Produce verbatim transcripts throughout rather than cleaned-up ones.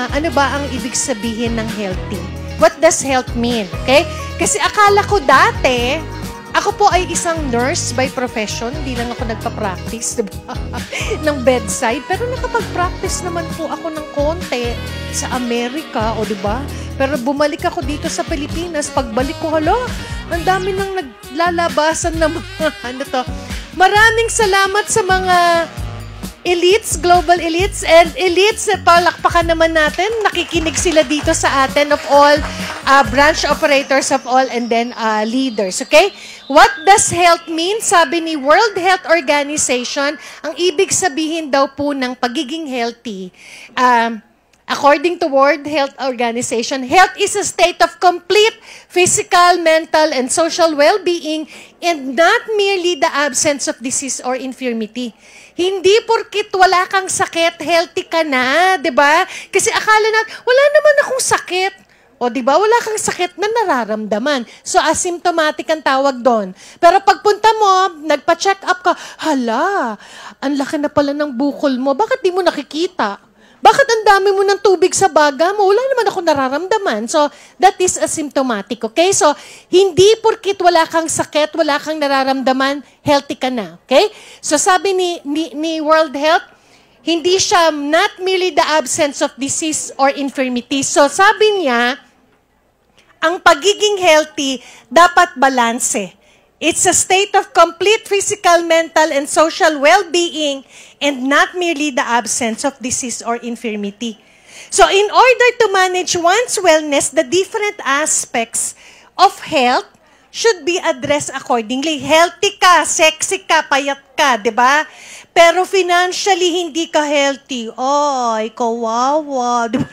ano ba ang ibig sabihin ng healthy? What does health mean? Okay? Kasi akala ko dati, ako po ay isang nurse by profession, hindi lang ako nagpa-practice, diba? ng bedside. Pero nakapag-practice naman po ako ng konti sa Amerika, o diba? Pero bumalik ako dito sa Pilipinas, pagbalik ko, hala, ang dami nang naglalabasan ng mga, ano to. Maraming salamat sa mga elites, global elites, and elites, palakpakan naman natin. Nakikinig sila dito sa atin of all uh, branch operators of all and then uh, leaders. Okay? What does health mean? Sabi ni World Health Organization, ang ibig sabihin daw po ng pagiging healthy, um, according to World Health Organization, health is a state of complete physical, mental, and social well-being and not merely the absence of disease or infirmity. Hindi porkit wala kang sakit, healthy ka na, 'di ba? Kasi akala natin, wala naman akong sakit. O 'di ba? Wala kang sakit na nararamdaman. So asymptomatic ang tawag doon. Pero pagpunta mo, nagpa-check up ka, hala, ang laki na pala ng bukol mo. Bakit di mo nakikita? Bakit ang dami mo ng tubig sa baga mo? Wala naman ako nararamdaman. So, that is asymptomatic, okay? So, hindi porkit wala kang sakit, wala kang nararamdaman, healthy ka na, okay? So, sabi ni, ni, ni World Health, hindi siya not merely the absence of disease or infirmity. So, sabi niya, ang pagiging healthy, dapat balanse. It's a state of complete physical, mental, and social well-being and not merely the absence of disease or infirmity. So in order to manage one's wellness, the different aspects of health should be addressed accordingly. Healthy ka, sexy ka, payat ka, di ba? Pero financially, hindi ka healthy. Ay, kawawa, di ba?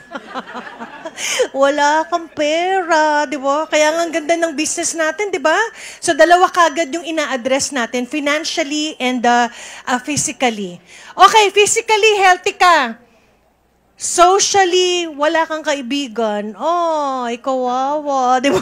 Wala kang pera, di ba? Kaya nga ang ganda ng business natin, di ba? So, dalawa kagad yung ina-address natin, financially and uh, uh, physically. Okay, physically healthy ka. Socially, wala kang kaibigan. Ay, kawawa, di ba?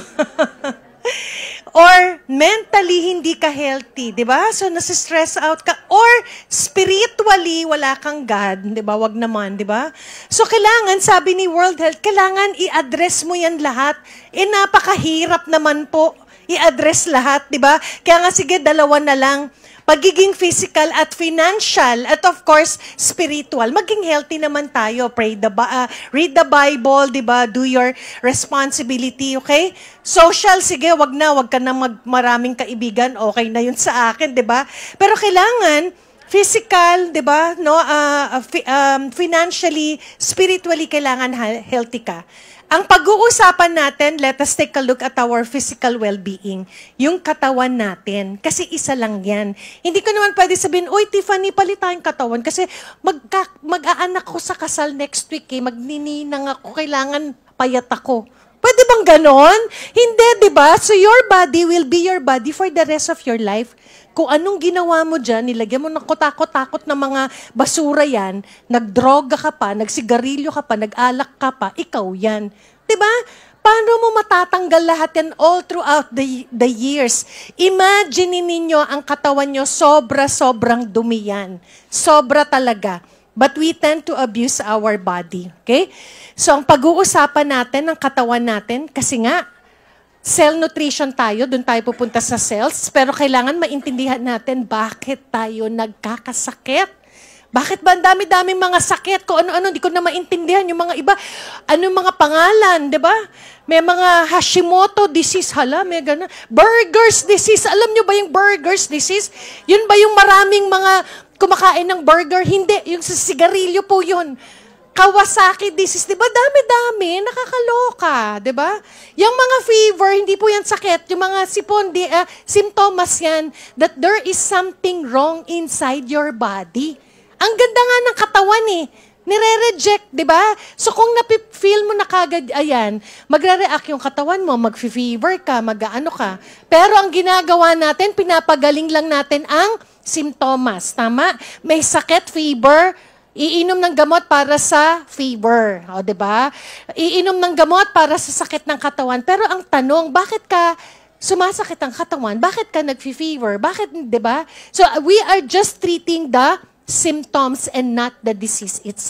Or mentally, hindi ka healthy, di ba? So, nasa-stress out ka. Or spiritually, wala kang God, di ba? Wag naman, di ba? So, kailangan, sabi ni World Health, kailangan i-address mo yan lahat. Eh, napakahirap naman po i-address lahat, di ba? Kaya nga, sige, dalawa na lang. Pagiging physical at financial, at of course, spiritual. Maging healthy naman tayo. Pray the, uh, read the Bible, di ba? Do your responsibility, okay? Social, sige, wag na, wag ka na mag maraming kaibigan, okay na yun sa akin, di ba? Pero kailangan, physical, di ba? No, uh, um, financially, spiritually, kailangan healthy ka. Ang pag-uusapan natin, let us take a look at our physical well-being. Yung katawan natin. Kasi isa lang yan. Hindi ko naman pwede sabihin, uy, Tiffany, palit tayong katawan. Kasi magka, mag-aanak ko sa kasal next week. Eh. Magnininang ako. Kailangan payat ako. Pwede bang ganon? Hindi, di ba? So your body will be your body for the rest of your life. Kung anong ginawa mo dyan, nilagyan mo ng kotakot-takot na mga basura yan, nagdroga ka pa, nagsigarilyo ka pa, nag-alak ka pa, ikaw yan. Diba? Paano mo matatanggal lahat yan all throughout the, the years? Imagine ninyo ang katawan nyo, sobra-sobrang dumi yan. Sobra talaga. But we tend to abuse our body. Okay? So, ang pag-uusapan natin ng katawan natin, kasi nga, cell nutrition tayo, doon tayo pupunta sa cells, pero kailangan maintindihan natin bakit tayo nagkakasakit. Bakit ba ang dami-daming mga sakit? Kung ano-ano, hindi ko na maintindihan yung mga iba. Ano mga pangalan, di ba? May mga Hashimoto disease, hala, may gano'n. Burgers disease, alam nyo ba yung burgers disease? Yun ba yung maraming mga kumakain ng burger? Hindi, yung sa sigarilyo po yun. Kawasaki disease, di ba? Dami-dami, nakakaloka, di ba? Yung mga fever, hindi po yan sakit. Yung mga sipon, di, uh, symptoms yan that there is something wrong inside your body. Ang ganda nga ng katawan eh. Nire-reject, di ba? So kung napifeel mo na kagad, ayan, magre-react yung katawan mo, mag-fever ka, mag-ano ka. Pero ang ginagawa natin, pinapagaling lang natin ang symptoms. Tama? May sakit, fever, iinom ng gamot para sa fever, o 'di ba? Iinom ng gamot para sa sakit ng katawan. Pero ang tanong, bakit ka sumasakit ang katawan? Bakit ka nag-fever? Bakit, 'di ba? So we are just treating the symptoms and not the disease itself.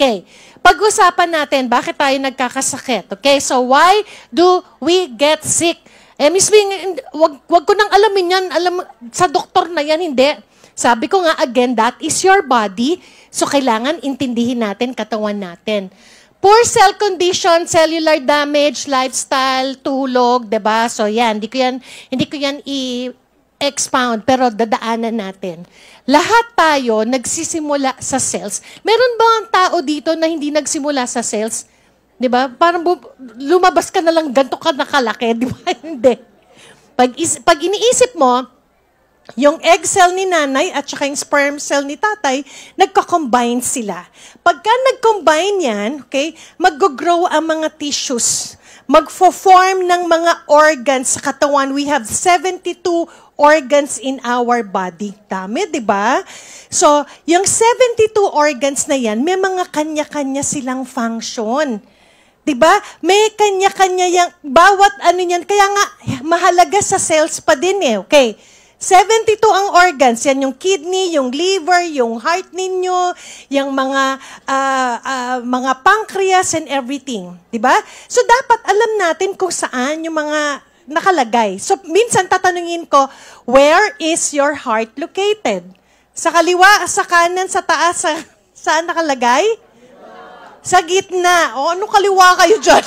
Okay. Pag-usapan natin, bakit tayo nagkakasakit? Okay, so why do we get sick? Eh, Miss Bing, wag, wag ko nang alamin yan. Alam, sa doktor na yan, hindi. Sabi ko nga, again, that is your body. So, kailangan intindihin natin katawan natin. Poor cell condition, cellular damage, lifestyle, tulog, 'di ba? So, yan. Hindi ko yan, hindi ko yan i-expound, pero dadaanan natin. Lahat tayo nagsisimula sa cells. Meron ba ang tao dito na hindi nagsimula sa cells? 'Di ba? Parang lumabas ka na lang ganito ka nakalaki, 'di ba? Hindi. Pag is, pag iniisip mo, yung egg cell ni nanay at saka yung sperm cell ni tatay, nagko-combine sila. Pagka nag-combine yan, okay, mag-grow ang mga tissues. Magfo-form ng mga organs sa katawan. We have seventy-two organs in our body. Dami, di ba? So, yung seventy-two organs na yan, may mga kanya-kanya silang function. Diba? May kanya-kanya yung, bawat ano yan, kaya nga, mahalaga sa cells pa din eh, okay? seventy-two ang organs. Yan yung kidney, yung liver, yung heart ninyo, yung mga uh, uh, mga pancreas and everything. Diba? So, dapat alam natin kung saan yung mga nakalagay. So, minsan tatanungin ko, where is your heart located? Sa kaliwa, sa kanan, sa taas, sa, saan nakalagay? Sa gitna. O, ano kaliwa kayo dyan?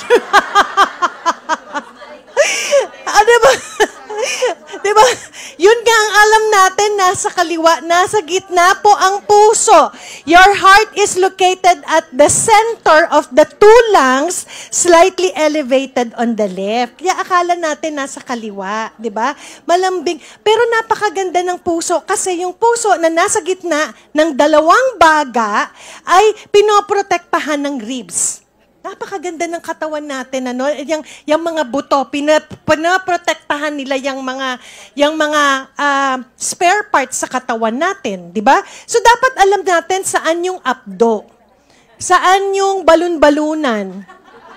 Ano ba? Diba? Yun nga ang alam natin, nasa kaliwa, nasa gitna po ang puso. Your heart is located at the center of the two lungs, slightly elevated on the left. Kaya akala natin nasa kaliwa, di ba? Malambing. Pero napakaganda ng puso kasi yung puso na nasa gitna ng dalawang baga ay pinoprotektahan ng ribs. Napakaganda ng katawan natin, ano? Yung, yung mga buto, pinap, pinaprotektahan nila yung mga, yung mga uh, spare parts sa katawan natin, di ba? So, dapat alam natin saan yung abdo. Saan yung balon-balunan.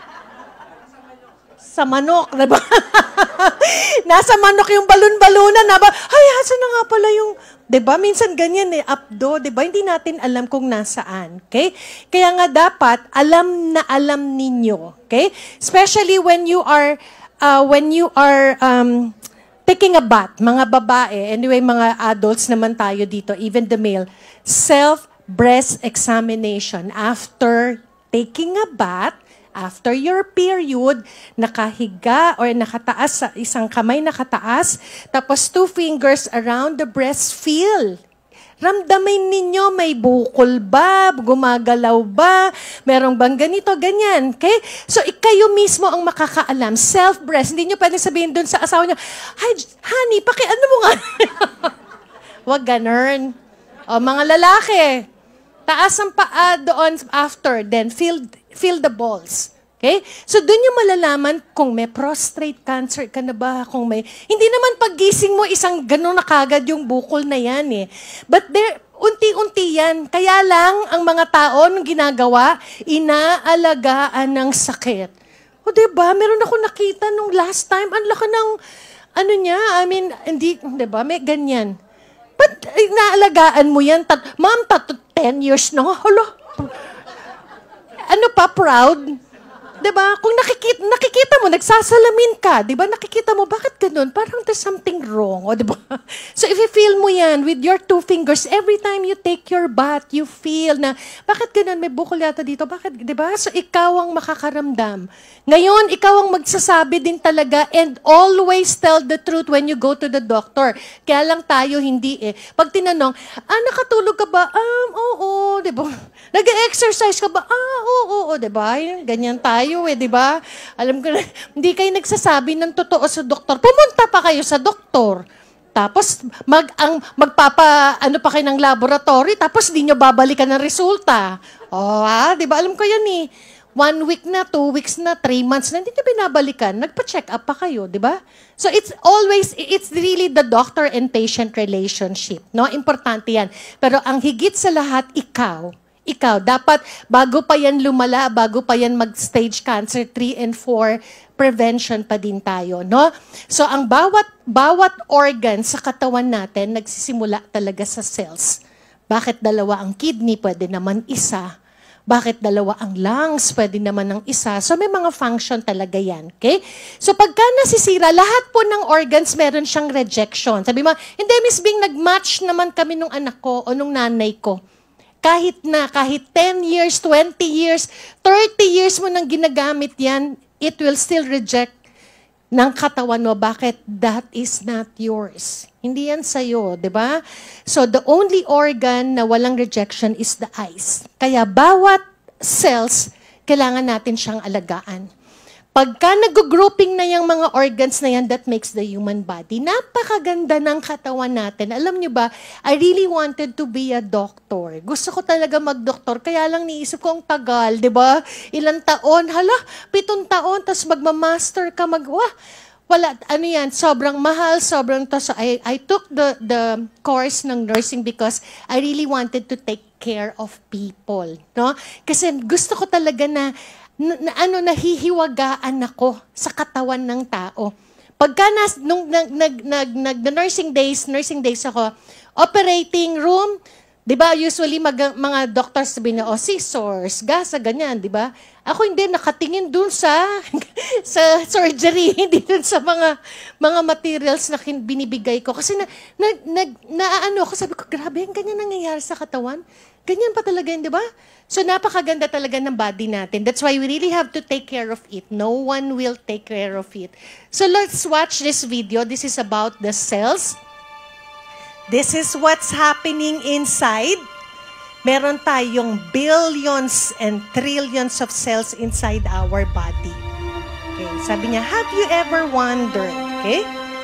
Sa manok, di ba? Nasa manok yung balon-balunan, na ba? Ay, asan na nga pala yung... Diba? Minsan ganyan eh, abdo, diba? Hindi natin alam kung nasaan. Okay? Kaya nga dapat, alam na alam ninyo. Okay? Especially when you are, uh, when you are um, taking a bath, mga babae, anyway, mga adults naman tayo dito, even the male, self-breast examination after taking a bath, after your period, nakahiga or nakataas sa isang kamay nakataas, tapos two fingers around the breast, feel. Ramdamin ninyo, may bukol ba? Gumagalaw ba? Merong bang ganito? Ganyan. Okay? So, kayo mismo ang makakaalam. Self-breast. Hindi nyo pwedeng sabihin dun sa asawa nyo, "Hi, honey, paki ano mo nga?" Wag ganun. O, mga lalaki, taas ang paa doon after, then feel feel the balls. Okay? So, doon yung malalaman kung may prostate cancer ka na ba, kung may... Hindi naman paggising mo, isang gano'n na kagad yung bukol na yan eh. But there, unti-unti yan. Kaya lang, ang mga tao, nung ginagawa, inaalagaan ng sakit. O, diba? Meron ako nakita nung last time, ang laki ng, ano niya, I mean, hindi, diba? May ganyan. But, inaalagaan mo yan. Tat, Ma'am, tato, ten years na nga. Hala, ano pa, proud? Diba? Kung nakikita, nakikita mo, nagsasalamin ka, diba? Nakikita mo, bakit ganun? Parang there's something wrong, o diba? So if you feel mo yan with your two fingers, every time you take your bath, you feel na, bakit ganun? May bukol yata dito. Bakit? Diba? So ikaw ang makakaramdam. Ngayon, ikaw ang magsasabi din talaga and always tell the truth when you go to the doctor. Kaya lang tayo hindi eh. Pag tinanong, ah, nakatulog ka ba? Um, oo, diba? Nag-exercise ka ba? Ah, oo, oo, diba? Ganyan tayo eh, diba? Alam ko na, hindi kayo nagsasabi ng totoo sa doktor. Pumunta pa kayo sa doktor. Tapos, mag, ang, magpapa, ano pa kayo ng laboratory, tapos di nyo babalikan ng resulta. O, ha? Diba? Alam ko yan eh. One week na, two weeks na, three months na, hindi nyo binabalikan. Nagpa-check up pa kayo, di ba? So, it's always, it's really the doctor and patient relationship. No? Importante yan. Pero ang higit sa lahat, ikaw, ikaw, dapat bago pa yan lumala, bago pa yan mag-stage cancer three and four, prevention pa din tayo, no? So, ang bawat, bawat organ sa katawan natin, nagsisimula talaga sa cells. Bakit dalawa ang kidney? Pwede naman isa. Bakit dalawa ang lungs? Pwede naman ng isa. So may mga function talaga yan. Okay? So pagka nasisira, lahat po ng organs meron siyang rejection. Sabi mo, hindi, Miss Bing, nag-match naman kami nung anak ko o nung nanay ko. Kahit na, kahit ten years, twenty years, thirty years mo nang ginagamit yan, it will still reject ng katawan mo. Bakit? That is not yours. Hindi yan sa'yo, di ba? So, the only organ na walang rejection is the eyes. Kaya, bawat cells, kailangan natin siyang alagaan. Pagka nag-grouping na yung mga organs na yan, that makes the human body. Napakaganda ng katawan natin. Alam nyo ba, I really wanted to be a doctor. Gusto ko talaga mag-doktor, kaya lang niisip ko ang tagal, di ba? Ilang taon, hala, pitong taon, tapos magma-master ka, mag, wah, wala, ano yan, sobrang mahal, sobrang to. So I, I took the, the course ng nursing because I really wanted to take care of people, no? Kasi gusto ko talaga na, na, na ano, nahihiwagaan ako sa katawan ng tao. Pagka nas, nung nag, nag, nag, nag, the nursing days, nursing days ako, operating room, di ba, usually mag, mga doctors sabihin na, oh, scissors, gasa, ganyan, di ba? Ako hindi, nakatingin dun sa, sa surgery, hindi dun sa mga, mga materials na kin, binibigay ko. Kasi na, na, na, na ano ako, sabi ko, grabe, ganyan nangyayari sa katawan. Ganyan pa talaga yun, di ba? So, napakaganda talaga ng body natin. That's why we really have to take care of it. No one will take care of it. So, let's watch this video. This is about the cells. This is what's happening inside. Meron tayong billions and trillions of cells inside our body. Okay, sabi niya, have you ever wondered? Okay?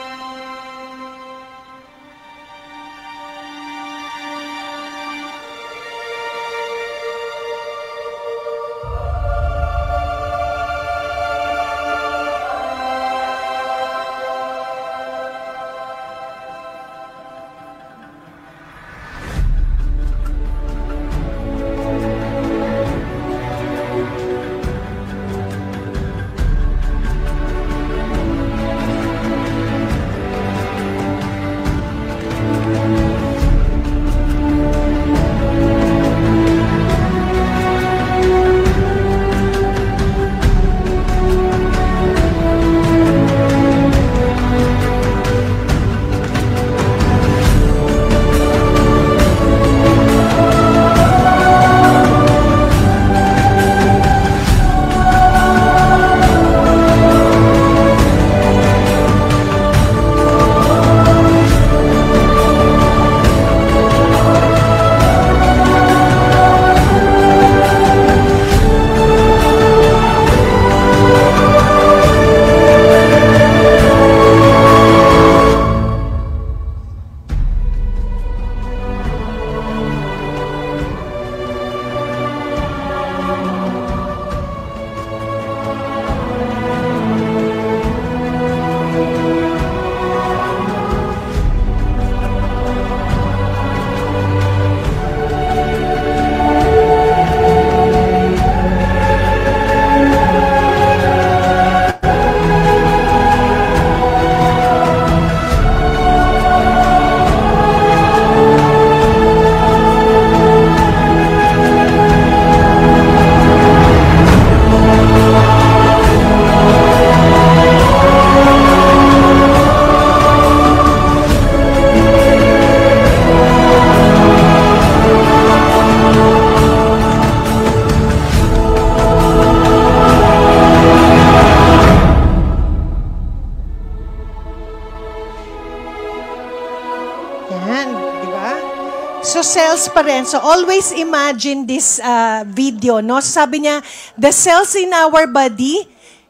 So cells pa rin. So always imagine this uh, video, no? So sabi niya, the cells in our body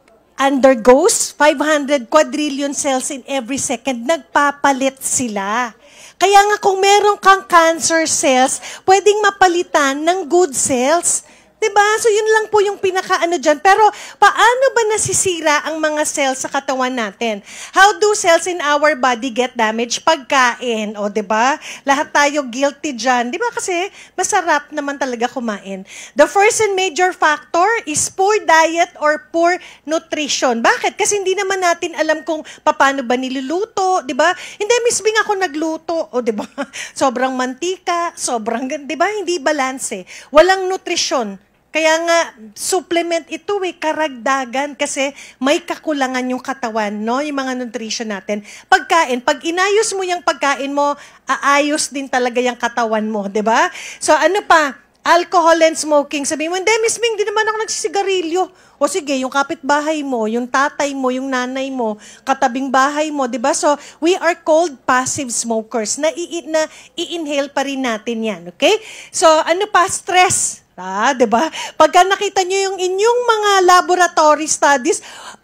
undergoes five hundred quadrillion cells in every second. Nagpapalit sila. Kaya nga kung meron kang cancer cells, pwedeng mapalitan ng good cells. Diba? So yun lang po yung pinaka-ano dyan. Pero paano ba nasisira ang mga cells sa katawan natin? How do cells in our body get damaged? Pagkain. O diba? Lahat tayo guilty dyan. Diba? Kasi masarap naman talaga kumain. The first and major factor is poor diet or poor nutrition. Bakit? Kasi hindi naman natin alam kung paano ba niluluto. Diba? Hindi, Miss Bing ako nagluto. O diba? Sobrang mantika, sobrang, diba? Hindi balance. Walang nutrisyon. Kaya nga, supplement ito eh, karagdagan kasi may kakulangan yung katawan, no? Yung mga nutrition natin. Pagkain, pag inayos mo yung pagkain mo, aayos din talaga yung katawan mo, di ba? So ano pa? Alcohol and smoking. Sabi mo, hindi, Miss Ming, di naman ako nagsisigarilyo. O sige, yung kapitbahay mo, yung tatay mo, yung nanay mo, katabing bahay mo, di ba? So, we are called passive smokers. Na, i- na i-inhale pa rin natin yan, okay? So, ano pa? Stress. Ah, 'di ba? Pagka nakita niyo yung inyong mga laboratory studies,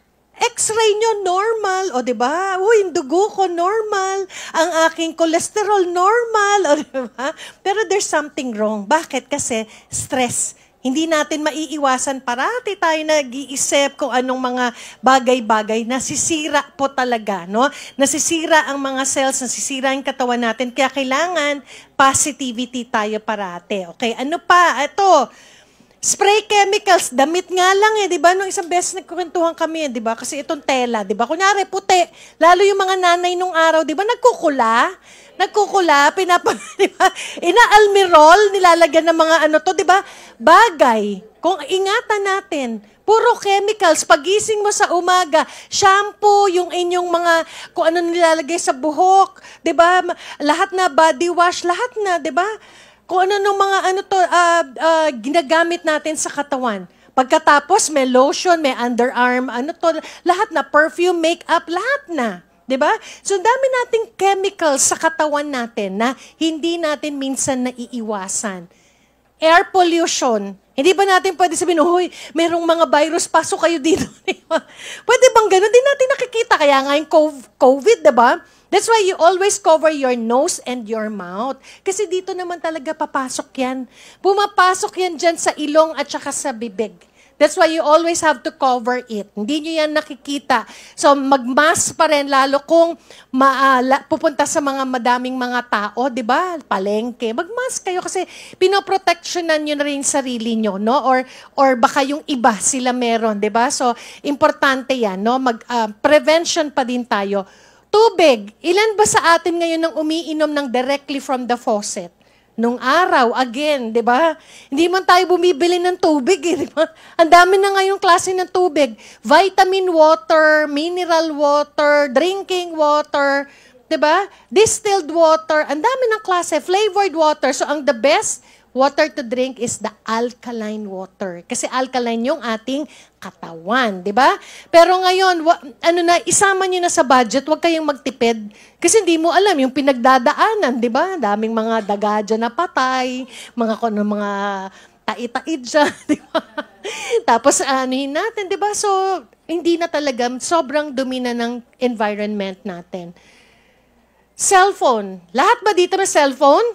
X-ray nyo normal, o 'di ba? Uy, yung dugo ko normal, ang aking cholesterol normal, o 'di ba? Pero there's something wrong. Bakit? Kasi stress. Hindi natin maiiwasan, parati tayo nag-iisip kung anong mga bagay-bagay. Nasisira po talaga, no? Nasisira ang mga cells, nasisira ang katawan natin. Kaya kailangan positivity tayo parati. Okay, ano pa? Ito, spray chemicals, damit nga lang eh, di ba? Nung isang beses nagkukwentuhan kami, di ba? Kasi itong tela, di ba? Kunyari, puti. Lalo yung mga nanay nung araw, di ba? Nagkukula. Nagkukula, pinapa, di ba? Ina-almirol, nilalagyan ng mga ano to, di ba? Bagay. Kung ingatan natin, puro chemicals. Pagising mo sa umaga, shampoo, yung inyong mga, kung ano nilalagay sa buhok, di ba? Lahat na body wash, lahat na, di ba? Kung ano nung mga ano to, uh, uh, ginagamit natin sa katawan. Pagkatapos, may lotion, may underarm, ano to, lahat na, perfume, makeup, lahat na. Diba? So, dami nating chemicals sa katawan natin na hindi natin minsan naiiwasan. Air pollution. Hindi ba natin pwede sabihin, huy, merong mga virus, pasok kayo dito. Diba? Pwede bang gano'n? Hindi natin nakikita. Kaya nga yung COVID, diba? That's why you always cover your nose and your mouth. Kasi dito naman talaga papasok yan. Pumapasok yan dyan sa ilong at saka sa bibig. That's why you always have to cover it. Hindi nyo yan nakikita. So, mag-mask pa rin, lalo kung maala, pupunta sa mga madaming mga tao, di ba? Palengke. Mag-mask kayo kasi pinoprotectionan nyo na rin sarili nyo, no? Or, or baka yung iba sila meron, di ba? So, importante yan, no? Mag, uh, prevention pa din tayo. Tubig. Ilan ba sa atin ngayon ang umiinom ng directly from the faucet? Nung araw, again, di ba? Hindi man tayo bumibili ng tubig, eh, di ba? Ang dami na ngayong klase ng tubig. Vitamin water, mineral water, drinking water, di ba? Distilled water, ang dami ng klase, flavored water. So, ang the best water to drink is the alkaline water. Kasi alkaline yung ating katawan, di ba? Pero ngayon, wa, ano na, isama nyo na sa budget, huwag kayong magtipid. Kasi hindi mo alam yung pinagdadaanan, di ba? Daming mga daga dyan na patay, mga ano, mga tai-tai dyan, di ba? Tapos anuhin natin, di ba? So, hindi na talaga, sobrang dumi na ng environment natin. Cellphone. Lahat ba dito may cellphone?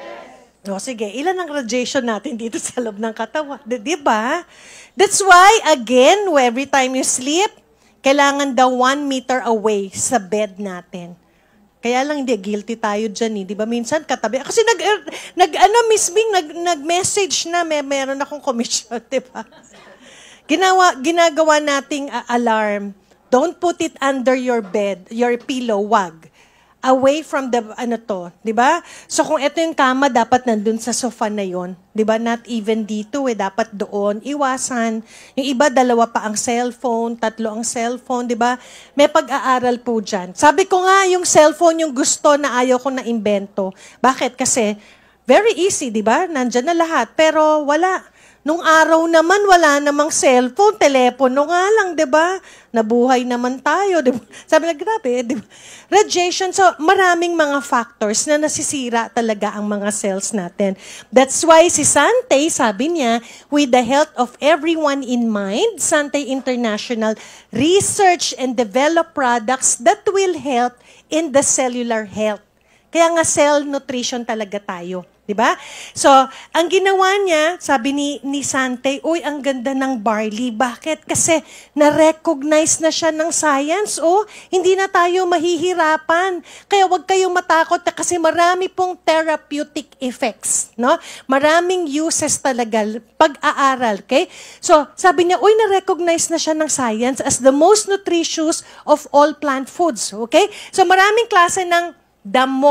O, sige, ilan ang radiation natin dito sa loob ng katawan? Di, di ba? That's why, again, every time you sleep, kailangan daw one meter away sa bed natin. Kaya lang, hindi, guilty tayo dyan, eh. Di ba? Minsan, katabi. Kasi nag, nag ano, Miss Bing, nag, nag-message na, may, meron akong commission, di ba? Ginawa, ginagawa nating uh, alarm. Don't put it under your bed, your pillow, wag. Away from the, ano to, di ba? So, kung ito yung kama, dapat nandun sa sofa na yon, di ba? Not even dito, eh, dapat doon, iwasan. Yung iba, dalawa pa ang cellphone, tatlo ang cellphone, di ba? May pag-aaral po dyan. Sabi ko nga, yung cellphone yung gusto na ayaw ko na imbento. Bakit? Kasi, very easy, di ba? Nandyan na lahat. Pero, wala. Nung araw naman, wala namang cellphone, telepono nga lang, di ba? Nabuhay naman tayo, di ba? Sabi na, grabe, di ba? Radiation, so maraming mga factors na nasisira talaga ang mga cells natin. That's why si Sante, sabi niya, with the health of everyone in mind, Sante International research and develop products that will help in the cellular health. Kaya nga cell nutrition talaga tayo. Diba? So, ang ginawa niya, sabi ni, ni Sante, uy, ang ganda ng barley. Bakit? Kasi na-recognize na siya ng science. O, hindi na tayo mahihirapan. Kaya wag kayong matakot kasi marami pong therapeutic effects. No? Maraming uses talaga pag-aaral. Okay? So, sabi niya, uy, na-recognize na siya ng science as the most nutritious of all plant foods. Okay? So, maraming klase ng damo.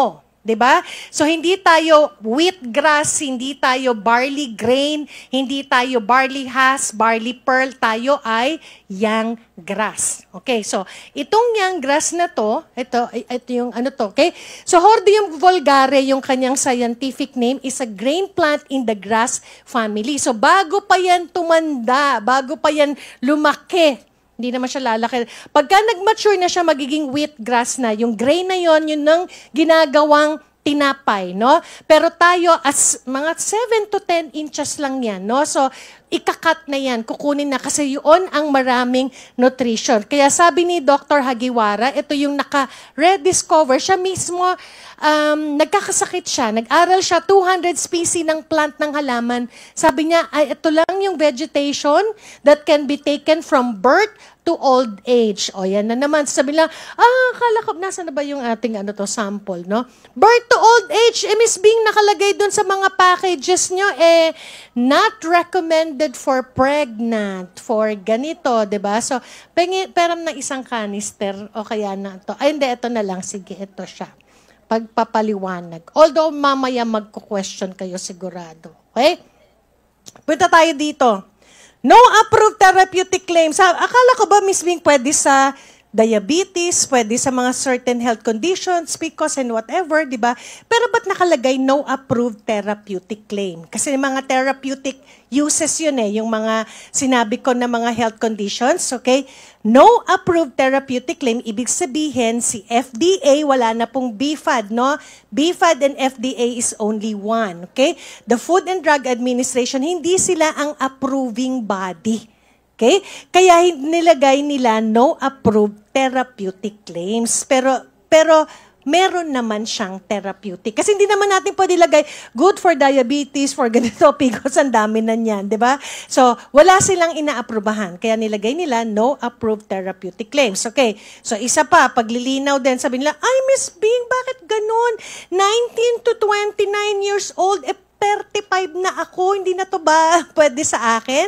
'Diba? So hindi tayo wheatgrass, hindi tayo barley grain, hindi tayo barley husk, barley pearl, tayo ay young grass. Okay, so itong young grass na to, ito, ito yung ano to, okay? So Hordeum vulgare, yung kanyang scientific name, is a grain plant in the grass family. So bago pa yan tumanda, bago pa yan lumaki, hindi naman siya lalaki. Pagka nag-mature na siya, magiging wheatgrass na. Yung grain na yon, yun ang ginagawang tinapay, no? Pero tayo, as mga seven to ten inches lang yan, no? So, ikakat na yan, kukunin na kasi yun ang maraming nutrition. Kaya sabi ni Doctor Hagiwara, ito yung naka-rediscover, siya mismo, um, nagkakasakit siya, nag-aral siya, two hundred species ng plant ng halaman. Sabi niya, ay, ito lang yung vegetation that can be taken from birth to old age. O, yan na naman. Sabi lang, ah, akala ko, nasa na ba yung ating ano to, sample, no? Birth to old age, eh, Miss Bing, nakalagay dun sa mga packages nyo, eh, not recommended for pregnant, for ganito, di ba? So, pengi, peram na isang canister, o kaya na to. Ay, hindi, ito na lang. Sige, ito siya. Pagpapaliwanag. Although, mamaya magko-question kayo sigurado. Okay? Punta tayo dito. No approved therapeutic claims. Akala ko ba, Miss Bing, pwede sa diabetes, pwede sa mga certain health conditions, P C O S and whatever, di ba? Pero ba't nakalagay no approved therapeutic claim? Kasi mga therapeutic uses yun eh, yung mga sinabi ko na mga health conditions, okay? No approved therapeutic claim, ibig sabihin si F D A, wala na pong B F A D, no? B F A D and F D A is only one, okay? The Food and Drug Administration, hindi sila ang approving body. Okay? Kaya nilagay nila no approved therapeutic claims. Pero pero meron naman siyang therapeutic. Kasi hindi naman natin pwede ilagay good for diabetes, for ganito, P C O S, ang dami na niyan, di ba? So, wala silang inaaprubahan. Kaya nilagay nila no approved therapeutic claims. Okay. So, isa pa, paglilinaw din, sabi nila, ay, Miss Bing, bakit ganun? nineteen to twenty-nine years old, eh, thirty-five na ako, hindi na to ba pwede sa akin?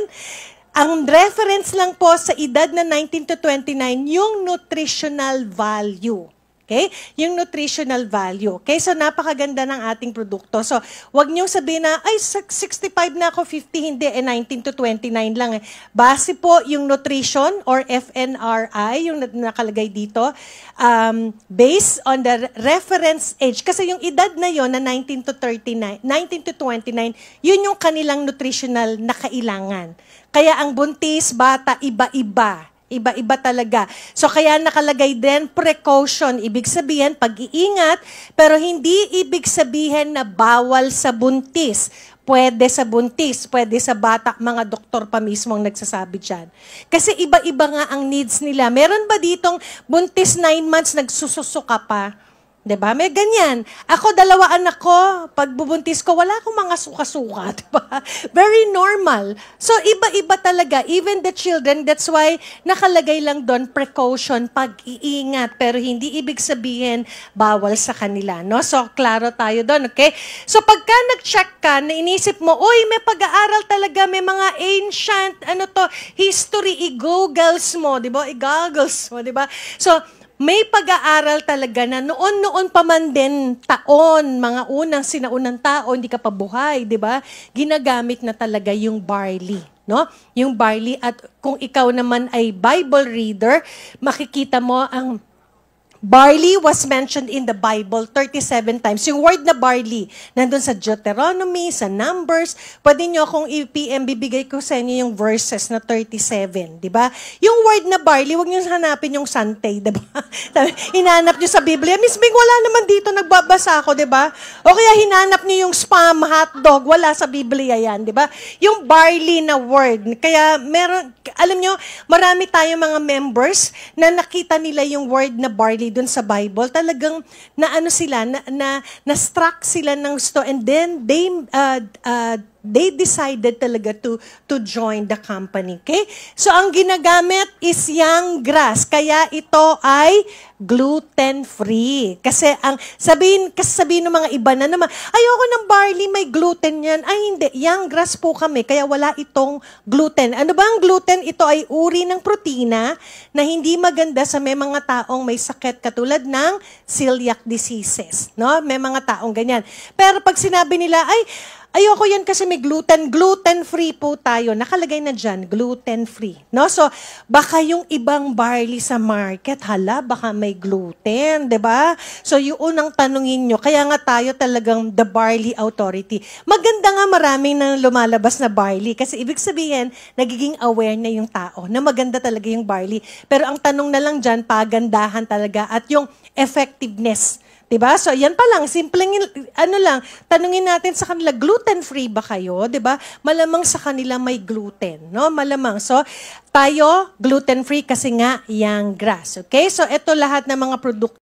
Ang reference lang po sa edad na nineteen to twenty-nine, yung nutritional value. Okay? Yung nutritional value. Okay? So, napakaganda ng ating produkto. So, wag niyong sabihin na, ay, sixty-five na ako, fifty, hindi, eh, nineteen to twenty-nine lang. Eh. Base po yung nutrition or F N R I, yung nakalagay dito, um, based on the reference age. Kasi yung edad na yon na nineteen to thirty-nine, nineteen to twenty-nine, yun yung kanilang nutritional na kailangan. Kaya ang buntis, bata, iba-iba. Iba-iba talaga. So, kaya nakalagay din precaution. Ibig sabihin, pag-iingat, pero hindi ibig sabihin na bawal sa buntis. Pwede sa buntis, pwede sa bata, mga doktor pa mismo ang nagsasabi dyan. Kasi iba-iba nga ang needs nila. Meron ba ditong buntis nine months, nagsususuka pa? Diba? May ganyan. Ako, dalawa anak ko, pag bubuntis ko, wala akong mga suka-suka. Diba? Very normal. So, iba-iba talaga. Even the children, that's why nakalagay lang doon, precaution, pag-iingat. Pero hindi ibig sabihin, bawal sa kanila. No? So, klaro tayo doon, okay? So, pagka nag-check ka, na inisip mo, uy, may pag-aaral talaga, may mga ancient, ano to, history, i-googles mo, di ba? I-goggles mo, di ba? So, may pag-aaral talaga na noon-noon pa man din taon, mga unang sinaunang tao, hindi ka pa buhay, di ba? Ginagamit na talaga yung barley, no? Yung barley, at kung ikaw naman ay Bible reader, makikita mo ang barley was mentioned in the Bible thirty-seven times. Yung word na barley, nandun sa Deuteronomy, sa Numbers. Pwede nyo akong i-P M, bibigay ko sa inyo yung verses na thirty-seven, di ba? Yung word na barley, huwag nyo hanapin yung sante, di ba? Hinanap nyo sa Biblia. Miss Bing, wala naman dito, nagbabasa ako, di ba? O kaya hinanap nyo yung spam, hotdog, wala sa Biblia yan, di ba? Yung barley na word. Kaya meron, alam nyo, marami tayong mga members na nakita nila yung word na barley dun sa Bible, talagang na ano sila, na, na, na-struck sila ng gusto, and then they, uh, uh, they decided talaga to to join the company. Okay? So ang ginagamit is young grass. Kaya ito ay gluten-free. Kasi ang sabihin, kasi sabihin ng mga iba na naman, ayoko ng barley, may gluten yan. Ay hindi, young grass po kami, kaya wala itong gluten. Ano ba ang gluten? Ito ay uri ng protina na hindi maganda sa may mga taong may sakit katulad ng celiac diseases. No? May mga taong ganyan. Pero pag sinabi nila, ay, ayoko yan kasi may gluten. Gluten-free po tayo. Nakalagay na dyan, gluten-free. No? So, baka yung ibang barley sa market, hala, baka may gluten, di ba? So, yung unang tanungin nyo, kaya nga tayo talagang the barley authority. Maganda nga maraming na lumalabas na barley kasi ibig sabihin, nagiging aware na yung tao na maganda talaga yung barley. Pero ang tanong na lang dyan, pagandahan talaga at yung effectiveness. Diba? So, yan pa lang. Simpleng, ano lang, tanungin natin sa kanila, gluten-free ba kayo? Diba? Malamang sa kanila may gluten. No? Malamang. So, tayo, gluten-free kasi nga young grass. Okay? So, ito lahat ng mga produkto